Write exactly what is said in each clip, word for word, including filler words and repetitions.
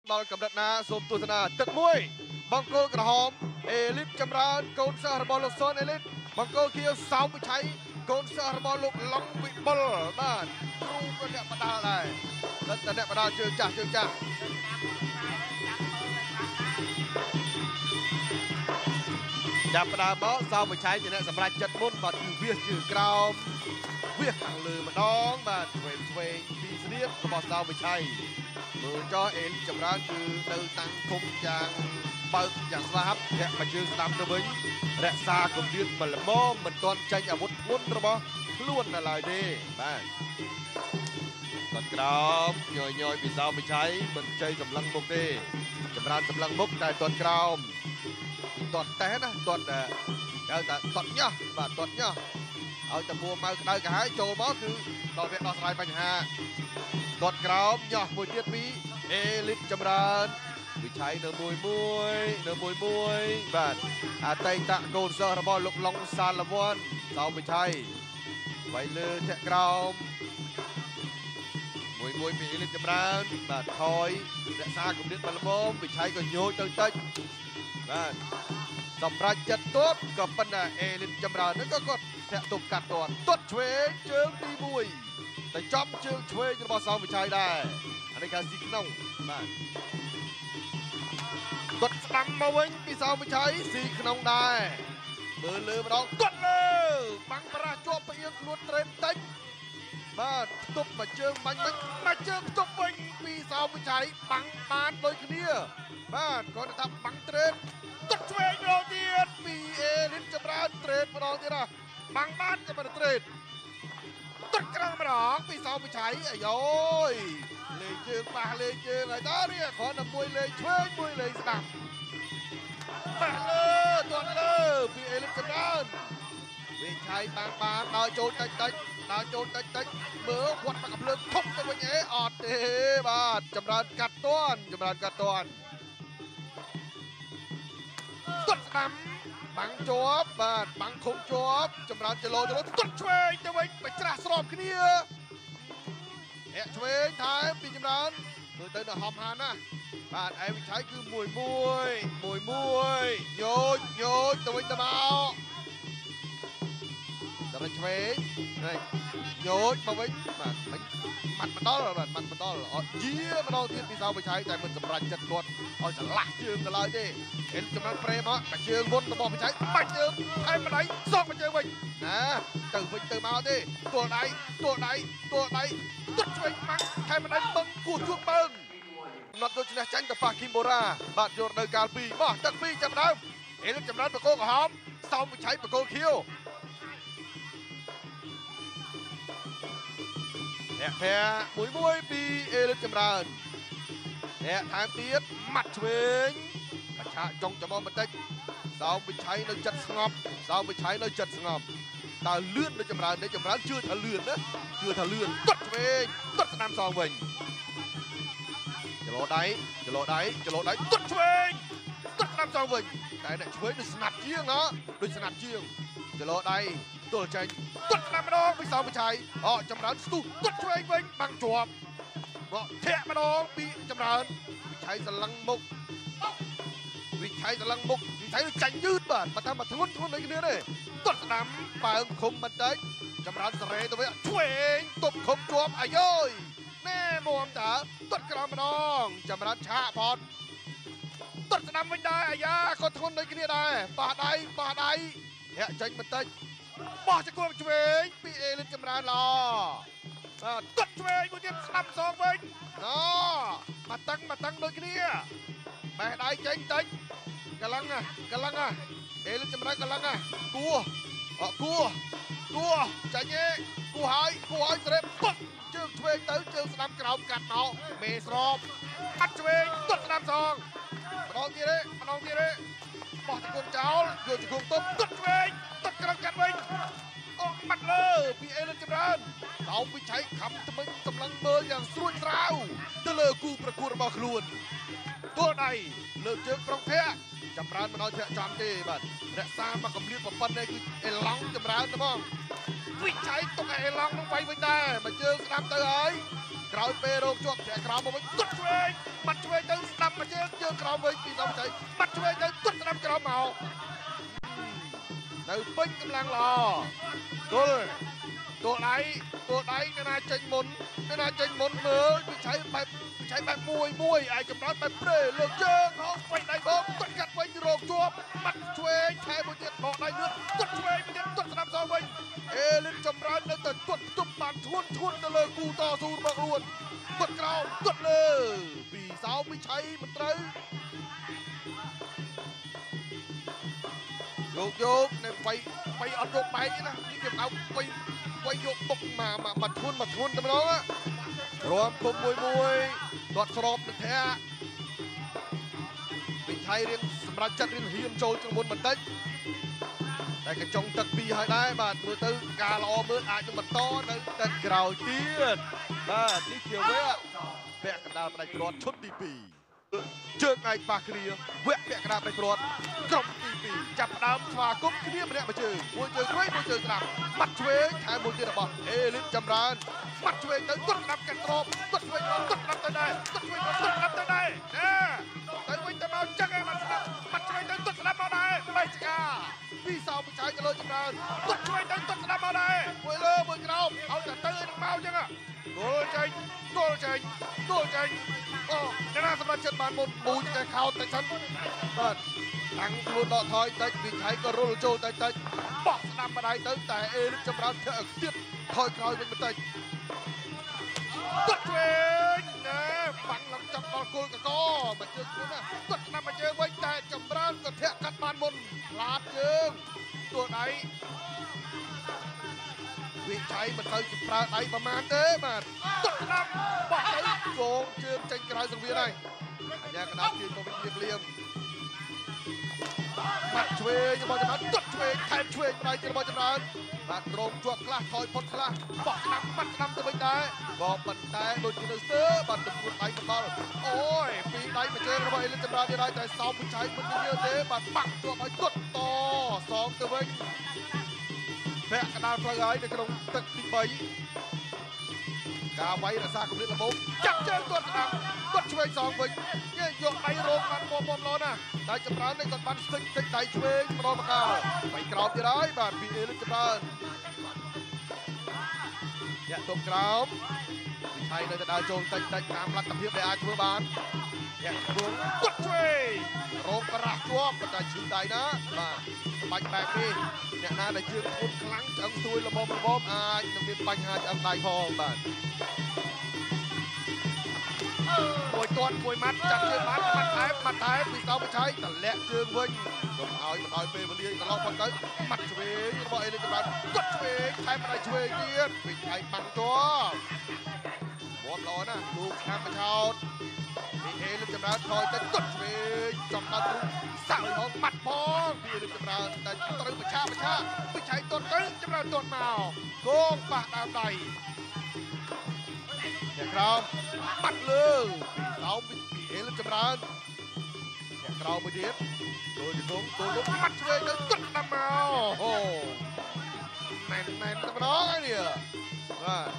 ដល់កម្រិតណាសូមទស្សនាទឹកមួយបង្គោលក្រហមអេលីតចម្រើនកូនសិស្សរបស់លោកសុនអេលីតបង្គោលខៀវសោមវិឆ័យកូនសិស្សរបស់លោកឡុងវិបុលបាទគ្រូក៏អ្នកបដាលដែរតែតែអ្នកបដាលជើងចាស់ជើងចាស់ចាប់ផ្ដើមមកសោមវិឆ័យជាអ្នកសម្រាប់ចិត្តមុនបាទគឺវាសជើងក្រោមវាសខាងលើម្ដងបាទឆ្វេងឆ្វេងពីស្នៀតរបស់សោមវិឆ័យមើលចោអេលចម្រើនគឺនៅតាំងគុំយ៉ាងបើកយ៉ាងស្វាហាប់ធាក់មកជើងស្ដាំទៅវិញរក្សាគម្រាមមិនល្មមមិនទាន់ចាញ់អាវុធធ្ងន់របស់ខ្លួននៅឡើយទេបាទគាត់ក្រោមញយញយពីសោមវិឆ័យមិនជ័យសម្លឹងមុខទេចម្រើនសម្លឹងមុខតែទាត់ក្រោមទាត់តេះណាទាត់ហៅថាទាត់ញោះបាទទាត់ញោះឲ្យតពួរម៉ៅក្តៅកាហាយចូលមកគឺដល់វាដោះស្រាយបញ្ហាទាត់ក្រោមញោះមួយទៀតពីអេលីតចម្រើនវិឆ័យនៅមួយមួយនៅមួយមួយបាទអតីតកូនសិស្សរបស់លោកឡុងសាលវ័នសោមវិឆ័យໄວលើធាក់ក្រោមមួយមួយពីអេលីតចម្រើនបាទថយរក្សាគម្រាមបលមមវិឆ័យក៏ញោចទៅតិចបាទសម្រាប់ចិត្តទាត់ក៏ប៉ុន្តែអេលីតចម្រើននោះក៏គាត់ធាក់ទប់កាត់ទាត់ទាត់ឆ្វេងជើងទីមួយតែចំជើងឆ្វេងរបស់សោមវិឆ័យដែរអានេះគេស៊ីក្នុងបាទទាត់ស្ដាំមកវិញពីសោមវិឆ័យស៊ីក្នុងដែរមើលលើម្ដងទាត់លើបាំងប្រាស់ជាប់ផ្អៀងខ្លួនត្រេនតិចបាទផ្ទប់មួយជើងបាញ់វិញមួយជើងផ្ទប់វិញពីសោមវិឆ័យបាំងបានដូចគ្នាបាទគាត់ថាបាំងត្រេនទាត់ឆ្វេងម្ដងទៀតពីអេលីនចម្រើនត្រេនម្ដងទៀតណាបាំងបានក៏មិនត្រេនទាត់ក្រៅម្ដងពីសោមវិឆ័យអាយយលេងជើងប៉ះលេងជើងហើយតើនេះគ្រាន់តែមួយលេងឆ្វេងមួយលេងស្ដាំប៉ះលើទាត់លើពីអេលីនចម្រើនវិឆ័យបានបានដល់ចូលតិចតិចដល់ចូលតិចតិចមើលគាត់បាក់កំភ្លើងធំទៅវិញអេអត់ទេបាទចម្រើនកាត់ទាន់ចម្រើនកាត់ទាន់ទាត់ស្ដាំបាំងជាប់បាទបាំងឃុំជាប់ចម្រើនចលោចលោទាត់ឆ្វេងទៅវិញបច្រាស់ស្របគ្នាហែកឆ្វេងថែមពីចម្រើនមើលទៅនៅហំហានណាបាទឯវិឆ័យគឺមួយមួយមួយមួយញោចញោចទៅវិញទៅមកដល់ឆ្វេងនេះញោចមកវិញបាទមិញម៉ាត់មកដល់បាទម៉ាត់មកដល់អត់ជាម្ដងទៀតពីសោមវិឆ័យតែមិនសម្រេចចិត្តគាត់ឲ្យឆ្លាស់ជើងទៅឡើយទេអេលចម្រើនប្រេមកតែជើងមុនរបស់វិឆ័យបាច់ជើងថែមម្ដាយសោកមកជើងវិញណាទៅវិញទៅមកទេទួលដៃទួលដៃទួលដៃទាត់ឆ្វេងបាំងថែមម្ដាយបឹងគោះជួបបឹងណត់ដូចឈ្នះចាញ់ទៅប៉ះគីមបូរ៉ាបាទយកនៅកាលពីបោះទឹកពីចាប់ដើមអេលចម្រើនបកគោក្រហមសោមវិឆ័យបកគោខៀវអ្នកភ័ក្រមួយមួយពីអេលីតចម្រើនអ្នកថែមទៀតម៉ាត់ឆ្វេងបច្ឆាចុងច្បងបន្តិចសោមវិឆ័យនៅចិត្តស្ងប់សោមវិឆ័យនៅចិត្តស្ងប់តើលឿននៅចម្រើននេះចម្រើនជឿថាលឿនណាជឿថាលឿនទាត់ឆ្វេងទាត់ស្ដាំសងវិញចលោដៃចលោដៃចលោដៃទាត់ឆ្វេងទាត់ស្ដាំសងវិញតែអ្នកឆ្វេងដូចស្នាប់ជាងណាដូចស្នាប់ជាងចលោដៃទល់ចេញទាត់ស្ដាំម្ដងពីសោមវិឆ័យអចម្រើនស្ទុះទាត់ឆ្វេងវិញបាំងជាប់មកធាក់ម្ដងពីចម្រើនវិឆ័យសឡឹងមុខវិឆ័យសឡឹងមុខវិឆ័យចាញ់យឺតបាទបើថាមកធ្ងន់ធ្ងន់ដូចគ្នាទេទាត់ស្ដាំបើងឃុំបន្តិចចម្រើនសារ៉េទៅវិញឆ្វេងទប់ឃុំជាប់អាយយណែមុំតើទាត់ក្រោមម្ដងចម្រើនឆាកផតទាត់ស្ដាំវិញដែរអាយ៉ាក៏ធ្ងន់ដូចគ្នាដែរបោះដៃបោះដៃហែកចេញបន្តិចបោះចង្គង់ឆ្វេងពីអេលីតចម្រើនឡបាទទាត់ឆ្វេងមួយទៀតស្ដាំសងវិញណមកតឹងមកតឹងដូចគ្នាបេះដៃចេញតិចកលឹងកលឹងអេលីតចម្រើនកលឹងគួអគួគួចាញ់ឯងគួហើយគួហើយស្រេបពុកជើងឆ្វេងទៅជើងស្ដាំក្រោមកាត់មកមេស្របបាត់ឆ្វេងទាត់ស្ដាំសងម្ដងទៀតទេម្ដងទៀតទេបោះចង្គង់ចោលយកចង្គង់ទប់ទាត់ឆ្វេងទាត់ក្រោមកាត់វិញអូបាត់លើពីអេលីតចម្រើនសោមវិឆ័យខំថ្មិញសម្លឹងមើលយ៉ាងស្រួចស្រាវទៅលើគូប្រកួតរបស់ខ្លួនទួលដៃលើកជើងប្រុងធាក់ចម្រើនមិនឲ្យធាក់ចំទេបាទរក្សាមកកម្រិតប៉ុណ្ណេះគឺអេឡង់ចម្រើនទេបងវិឆ័យទុកអេឡង់នឹងវាយវិញដែរមកជើងស្ដាំទៅហើយក្រោយពេលរងជាប់តែក្រោមមកវិញទុតឆ្វេងបាត់ឆ្វេងទៅស្ដាប់មកជើងជើងក្រោមវិញពីសំចៃបាត់ឆ្វេងទៅទុតស្ដាប់ក្រោមមកទៅពេញកម្លាំងល្អទល់ទល់ដៃទល់ដៃកណាចេញមុនកណាចេញមុនមើលវិឆ័យបែបវិឆ័យបែបមួយមួយអាចចម្រើនបែបព្រេលើកជើងហោស្វែងដៃបងទុតកាត់វិញរងជាប់បាត់ឆ្វេងថែមួយទៀតបោកដៃលឿនទុតឆ្វេងមួយទៀតទុតស្ដាប់សងវិញអេលិនចម្រើននៅតែទុតទប់បានឈួនឈួនទៅលើគូតស៊ូរបស់ខ្លួនទុតក្រោមទុតលើពីសោវិឆ័យមិនត្រូវយកយកនៅបៃបៃអត់យកបែកណានេះគេเอาបៃបៃយកបុកមកមកធួនមកធួនតែម្ដងរួមគុំមួយមួយគាត់ស្របនឹងធាវិឆ័យរៀងសម្រាប់ចាត់រៀងហ៊ានចូលជាងមុនបន្តិចតែកញ្ចុងទឹកពីរហើយដែរបាទមើលទៅការល្អមើលអាចនឹងបន្តនៅទឹកក្រោយទៀតបាទនេះជាវគ្គពាក់កណ្ដាលផ្ដាច់ព្រាត់ឈុតទីពីរជើងឯកប៉ះគ្នាវគ្គពាក់កណ្ដាលផ្ដាច់ព្រាត់ក្រុមទីពីរចាប់ផ្ដើមស្វាគមន៍គ្នាម្នាក់មួយជើងមួយជើងឆ្វេងមួយជើងស្ដាប់បាត់ឆ្វេងថែមមួយទៀតរបស់អេលីតចម្រើនបាត់ឆ្វេងទៅទុតស្ដាប់កាត់ទ្របទុតឆ្វេងទុតស្ដាប់ទៅដែរទុតឆ្វេងទុតស្ដាប់ទៅដែរណាទៅវិញទៅមកចឹងឯងបាត់ស្ដាប់បាត់ឆ្វេងទៅទុតស្ដាប់មកដែរបេចកាពីសោវិឆ័យទៅលើចម្រើនទុតឆ្វេងទៅទុតស្ដាប់មកដែរមួយលើមួយក្រោមឲ្យតែទៅនឹងមកចឹងគោលចេញគោលចេញគោលចេញអូអ្នកណាសម្រាប់ចិត្តបានមុនមូចតែខោតតែសិនបាទតាំងខ្លួនដកថយតិចវិឆ័យក៏រុលចូលតិចតិចបោះស្ដាំម្ដាយទៅតែអេលិតចម្រើនធ្វើឲ្យទៀតថយក្រោយវិញបន្តិចទុតឆ្វេងណែបាំងឡើងចាប់ដល់គល់កកមកជើងខ្លួនណាទុតស្ដាំមកជើងវិញតែចម្រើនក៏ធាក់កាត់បានមុនផ្លាតជើងទួដៃវិឆ័យមិនទៅជាប្រើដៃប្រមាណទេបាទទុតស្ដាំបោះទៅគងជើងចេញក្រៅសង្វៀនហើយអាញាកណ្ដាលជើងក៏វិញលៀមបាត់ឆ្វេងរបស់ចម្រើនទុតឆ្វេងថែមឆ្វេងដៃទៀតរបស់ចម្រើនបាទរងជាប់ខ្លះថយផុតខ្លះបោះស្ដាំបាត់ស្ដាំទៅវិញដែរក៏ប៉ុន្តែដូចជានៅស្ទើបាទទំនួលដៃមកដល់អូយពីដៃមួយជើងរបស់អេលិនចម្រើនទៀតហើយតែសោមវិឆ័យមិននិយាយទេបាទបាក់ជាប់ឲ្យទុតតសងទៅវិញពាក់កណ្ដាលផ្លូវហើយនៅក្នុងទឹកទីបីការវាយរក្សាគម្លាតល្មមចាក់ជើងគាត់ស្ដាំគាត់ឆ្វេងសងវិញគេយកដៃរងបានមកមកឡណាតែចម្រើននេះគាត់បានស្ទិចស្ទិចដៃឆ្វេងម្ដងម្កាលបៃក្រោមទៀតហើយបាទពីអេលិនចម្រើនញាក់ទុំក្រោមវិឆ័យនៅតែដើរចូលតិចតិចតាមលទ្ធភាពដែលអាចធ្វើបានញាក់ខ្លួនគាត់ឆ្វេងរងក្រាស់ជាប់ប៉ុន្តែឈឺដៃណាបាទសម្បាច់បែបនេះអ្នកណាដែលជឿនធន់ខ្លាំងឆ្អឹងស្ទួយល្មមល្មមអាចនឹងមានបញ្ហាឆ្អឹងដៃផងបាទមួយទាត់មួយម៉ាត់ចាប់ជើងម៉ាត់ម៉ាត់ថែមម៉ាត់ថែមពីសោវិឆ័យតម្លាក់ជើងវិញកុំឲ្យមិនឲ្យពេលវេលាកន្លងផុតទៅម៉ាត់ឆ្វេងរបស់អេលិនចម្រើនទាត់ឆ្វេងថែមដៃឆ្វេងទៀតវិឆ័យបាំងជាប់មាត់ល្អណាស់លោកខាងបឆោតពីអេលិនចម្រើនថយទៅទាត់ឆ្វេងចំដល់ទ្រូងសើហងបាត់ផងពីអេលិនចម្រើនតែត្រូវបឆាបឆាវិឆ័យទាត់ទៅចម្រើនទាត់មកគងប៉ះដើមដៃអ្នកក្រោមបាត់លើពីសោមពីអេលិនចម្រើនអ្នកក្រោមមួយទៀតចូលទៅគងចូលទៅបាត់ឆ្វេងទៅទាត់តាមមកអូណែនណែនតែម្ដងហើយនេះបាទ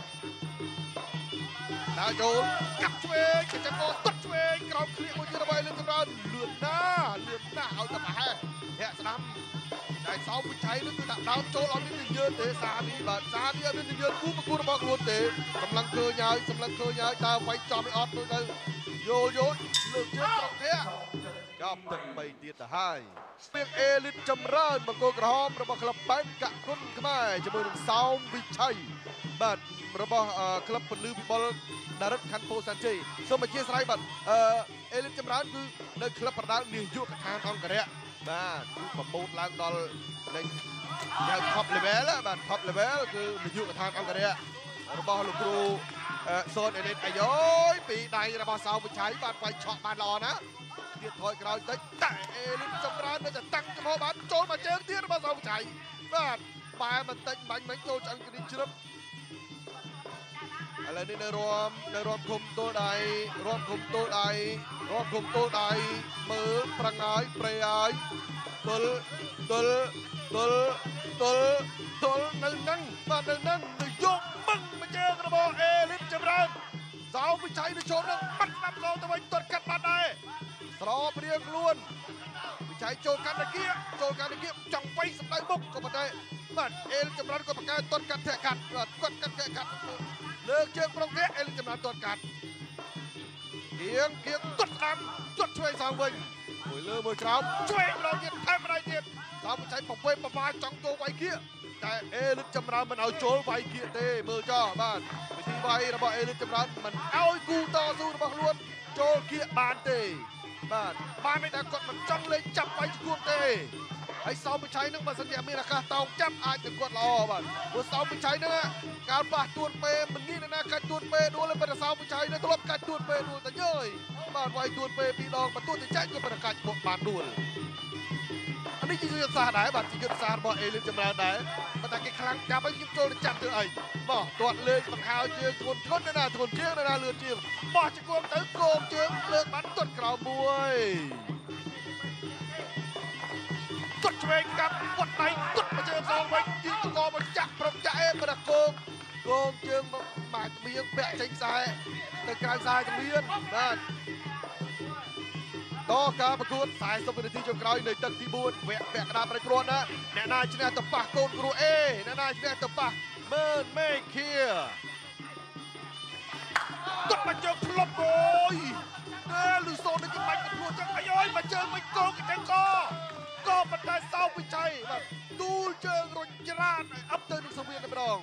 ដើរចូលកាប់ឆ្វេងគេចាំកោទាត់ឆ្វេងក្រោមគ្លៀកមួយទៀតរបស់អេលិនចម្រើនលឿនណាលឿនណាឲ្យតែប្រហែលធាក់ស្ដាំតែសោមវិឆ័យនោះគឺដាក់ដើមចូលអត់មាននិយាយទេសានេះបាទសានេះអត់មាននិយាយគូប្រគួតរបស់ខ្លួនទេកម្លាំងឃើញហើយសម្លឹងឃើញហើយតើវាយចំឲ្យអត់ដូចទៅយល់យល់លើកជើងត្រង់ធាក់ចាប់ទឹកបីទៀតទៅហើយស្ពាកអេលិតចម្រើនបង្គោលក្រហមរបស់ក្លឹបបែងកគុណខ្មែរជាមួយនឹងសោមវិឆ័យបាទរបស់ក្លឹបពលឺពិបុលដារិតខណ្ឌពោធិ៍សែនជ័យសូមអធិស្ឋានបាទអឺអេលិតចម្រើនគឺនៅក្លឹបប្រដាល់នាយកដ្ឋានអង្គរៈបាទគឺប្រមូលឡើងដល់លេខហៅ top level បាទ top level គឺនាយកដ្ឋានអង្គរៈរបស់លោកគ្រូសូនអេលិតអាយ៉យពីដៃរបស់សោមវិឆ័យបាទវាយឆក់បានល្អណាទៀតថយក្រោយតិចតែអេលិតចម្រើននៅតែតាំងចំហបានចូលមកជើងទៀតរបស់សោមវិឆ័យបាទបែរបន្តិចបាញ់មិញចូលឆ្អឹងគ្រីជ្រឹបឥឡូវនេះនៅរួមនៅរួមឃុំទល់ដៃរួមឃុំទល់ដៃរួមឃុំទល់ដៃមើលប្រងាយប្រេហើយទល់ទល់ទល់ទល់ទល់នៅនឹងបាទនៅនឹងទៅយកបឹងមកជើងរបស់អេលិតចម្រើនสาววิชัยในโชว์นั้นมัดนำสองตะวันตดกัดมาได้สลอเปรียงล้วนวิชัยโจกันตะเกียโจกันตะเกียจังไว้สำได้บุกก็มาได้มัดเอลจำรันก็ประกาศตดกัดแทะกัดกดกัดแทะกัดเลิกเชิงปรองแกเอลจำรันตดกัดเกียงเกียงตดน้ำตดช่วยสาววิมวยเลือมวยเช้าช่วยเราเย็นแทบไม่ได้เย็นสาววิชัยปกเว้ประมาณจังโจไว้เกียแต่เอลิจำรันมันเอาโจไว้เกียเต้มือจ้าบ้านวิธีไว้ระบบเอลิจำรันมันเอากูต่อสู้ระบบล้วนโจเกียบานเต้บ้านบ้านไม่แต่กดมันจังเลยจับไว้กวนเต้ไอ้สาววิชัยนึกมาสัญญามีราคาตองจับอาจจะกดรอบ้านว่าสาววิชัยนึกการบาดตัวเปมันนี่นะการตัวเปดูเลยเป็นสาววิชัยในตลบการตัวเปดูแต่เย้ยบ้านไว้ตัวเปปีดองมาตัวที่แจ้งก็เป็นการบดบานดูอันนี้จะยุดสาไหนบ้านจะยุดสาบ่เอลิจำรันไหนมาแต่กี่ครั้งจับไปยิงโจนจับตัวไอ้บ่ตัวเลยบังหาวเชือกทนทนนะนะทนเชือกนะนะเลือดเชือกบ่จะโกงตื้อโกงเชือกเลือกมันต้นกราวมวยกดช่วยกับกดไหนกดมาเจอซองไว้ยิงตะกอมันจับปรบจ่าเอ็มมาโกงโกงเชือกมาจะมียังแบะเชิงสายแต่กลางสายจะมียังนั่นต่อการประกวดสายสมุนที่จงกรอยในตึกที่บุญแหวกแหวกกระดาษประกวดนะแน่นายชนะตบปะโกนครูเอแน่นายชนะตบปะเมินไม่เคียกดมาเจอพลบโอยเออลูโซนจะไปกับพลวจังไอ้ย้อยมาเจอไม่โกงอีกแล้วก็ก็บันไดเศร้าวิชัยแบบดูเจอรถจราจรอัพเตอร์นุสเวียนในบรอง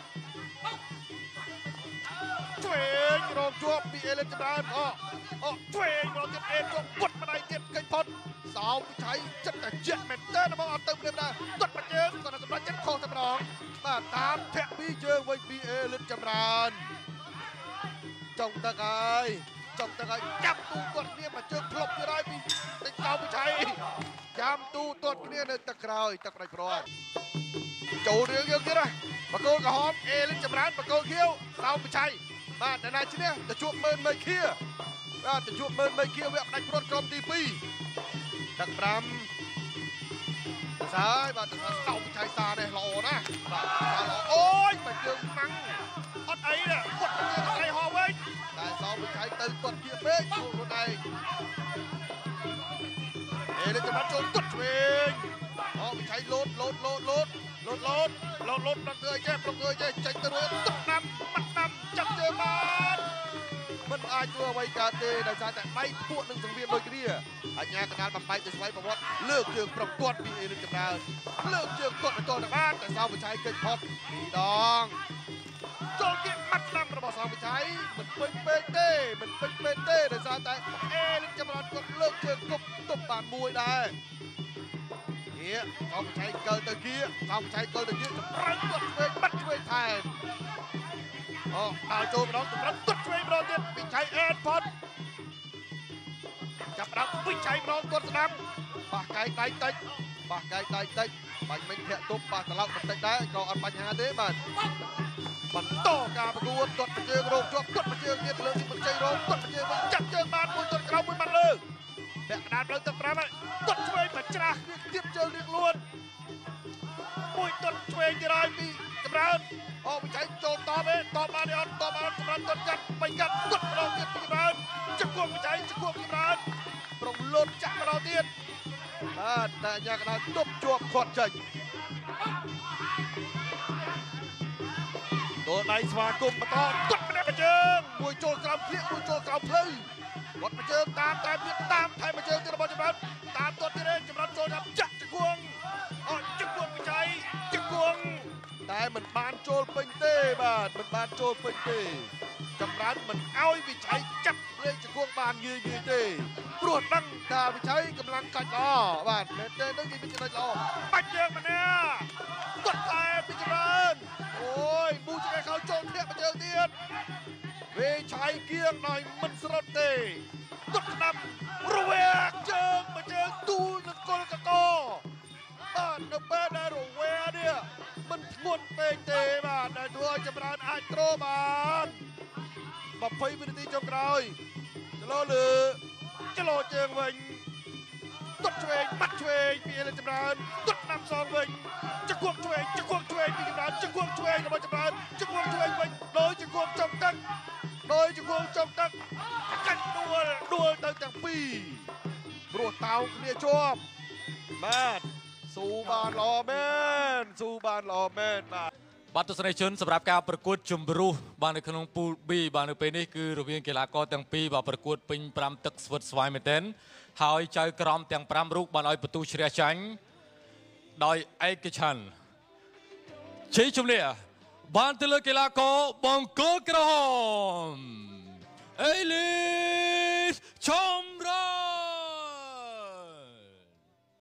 ช่วยรองจวบปีเอเลนจำรานอ๋ออ๋อช่วยรองเจ็ดเอ็นก็กดมาได้เจ็ดไก่พอดสาววิชัยจัดแต่เจ็ดแมนเตอร์นะมองเอาเติมเร็วนะกดมาเจอก่อนจำรานเจ็ดคอจำรองมาตามแทะพี่เจอไว้ปีเอเลนจำรานจ้องตะไคร้จ้องตะไคร้จับตู้กดเนี่ยมาเจอพลบยังไงพี่ติดสาววิชัยจำตู้ตัวเนี่ยในตะไคร้ตะไคร้พร้อมโจเรียงยังยังไงประโกนกระหอบเอเลนจำรานประโกนเขี้ยวสาววิชัยบ้านนายชิ้นนี้จะช่วยเมินไม่เคี้ยบ้านจะช่วยเมินไม่เคี้ยเวียบในโปรดกรมทีปีดักปรำซ้ายบ้านจะเสาชายซาเนี่ยหล่อนะบ้านซาหล่อโอ้ยไปเจอมังอดไอ้เนี่ยกดไปเจอไอ้หอเว้ยแต่เสาไปใช้ตื่นกดเกียร์เป๊ะโอ้คนใดเอเลจะมาโจมกดเองอ๋อไปใช้รถรถรถรถรถรถรถรถประเกยแย่ประเกยแย่ใจตะลุยตกน้ำมัดน้ำจับเจอมามันอายตัวไว้การเตะได้ใจแต่ไม่พวกหนึ่งสังเวียนโดยเกลี่ยอันนี้กระดานแบบไปจะสไลด์บอกว่าเลิกเชือกประกวดปีเอลิจำนานเลิกเชือกกดในตัวในบ้านแต่สาวผู้ชายเกิดพอดปีดองโจเก็บมัดน้ำระบบสาวผู้ชายมันเป็นเปเต้มันเป็นเปเต้ได้ใจแต่เอลิจำนานก็เลิกเชือกกบตบบานมวยได้เกี้ยสาวผู้ชายเกิดตะเกี้ยสาวผู้ชายเกิดตะเกี้ยจะปรังกดเวทมัดเวทแทนอ๋อดาวโจมน้องจะปรังกดเวทน้องเด็ดวิชัยเอ็นพอดจับรับวิชัยน้องกดสนามปากไก่ไตเต็กปากไก่ไตเต็กมันไม่แค่ตุ๊บปากตะลักมันเต็กได้ก็อันปัญหาเด้มันมันโตการประกวดกดมาเจอโรงจบกดมาเจอเงียบเลยที่มันใจโรงกดมาเจอมันจับเจอมันมวยจนกระเอามวยมันเลยแบกกระดานเลยตัดปลาไปกดช่วยมันชนะเรียบเจอเรียกล้วนมวยกดช่วยจะได้มีจำรานอ๋อวิชัยโจมต่อไปต่อมาเดี๋ยวต่อมาจำรานกดกัดไปกัดกดเราเงียบจำรานจะควงวิชัยจะควงจำรานปรงล้นจับเราเตี้ยนแต่ยากระดานตบจวบขอดใจตัวในสมาคมมาต่อกดไม่ได้มาเจิงมวยโจกรามเพลี้ยมวยโจกรามเพลี้ยกดมาเจิงตามตามเพียตามไทยมาเจิงที่ระเบิดจำรันตามตัวที่เร่งจำรันโจดับจักจะควงอ๋อจะควงวิชัยจะควงแต่มันบานโจลเป็นเต้บ้านมันบานโจลเป็นเต้จำรันมันเอาวิชัยจับเลยจะควงบานยืนยืนเต้ปวดนั่งดาวิชัยกำลังกัดล้อบ้านเต้เต้ต้องยิงเป็นจะล้อปัดเจิงมันเนี่ยกดไทยเป็นจำรันโอ้ยบูจะให้เขาโจมเทียบมาเจอเทียนเวชัยเกียงหน่อยมันสระเตะกดนำระเวกเจิงมาเจอตูนกอลกะโตบ้านนับบ้านในระเวเนี่ยมันงวนเตะเตะบ้านในตัวจำรานอัตโตบานมาไฟวินาทีจงกรอยจะรอหรือจะรอเจิงวันกดช่วยมัดช่วยปีเอลจำรานกดนำซองวันจะควงช่วยจะควงช่วยปีจำรานจะควงช่วยระเบิดจำรานจะควงช่วยวันโดยจะควงจงตั้งโดยจุกงจงตักกันดวลดวลตั้งแต่ปีรวดเตาเนี่ยจวบแมนสู้บานรอแมนสู้บานรอแมนมาบัตรสนชนสำหรับการประกวดจุมบรูบานในขนมปูบีบานในปีนี้คือระเบียงกีฬากรตั้งปีบาประกวดเป็นปรำตึกสวดสวายเมเทนหายใจกรอมแต่งปรำรูกบานอ้อยประตูเชียชังโดยเอกชันชี้ชุมเลียบานตะเลกีฬากรบังโกกระหอมเอลิสชม